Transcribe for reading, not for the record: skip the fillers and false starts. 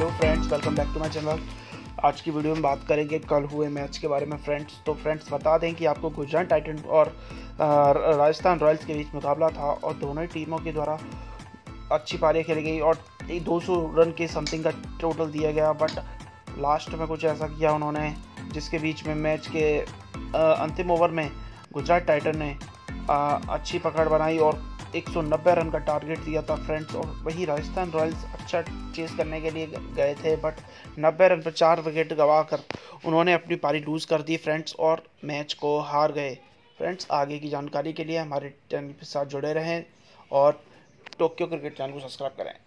Hello friends, welcome back to my channel. आज की video में बात करेंगे कल हुए मैच के बारे में फ्रेंड्स। तो फ्रेंड्स बता दें कि आपको गुजरात टाइटन और राजस्थान रॉयल्स के बीच मुकाबला था और दोनों ही टीमों के द्वारा अच्छी पारी खेली गई और 200 रन के समथिंग का टोटल दिया गया। बट लास्ट में कुछ ऐसा किया उन्होंने जिसके बीच में मैच के अंतिम ओवर में गुजरात टाइटन ने अच्छी पकड़ बनाई और 190 रन का टारगेट दिया था फ्रेंड्स। और वही राजस्थान रॉयल्स अच्छा चेस करने के लिए गए थे, बट 90 रन पर 4 विकेट गंवा कर उन्होंने अपनी पारी लूज़ कर दी फ्रेंड्स और मैच को हार गए। फ्रेंड्स आगे की जानकारी के लिए हमारे चैनल के साथ जुड़े रहें और टोक्यो क्रिकेट चैनल को सब्सक्राइब करें।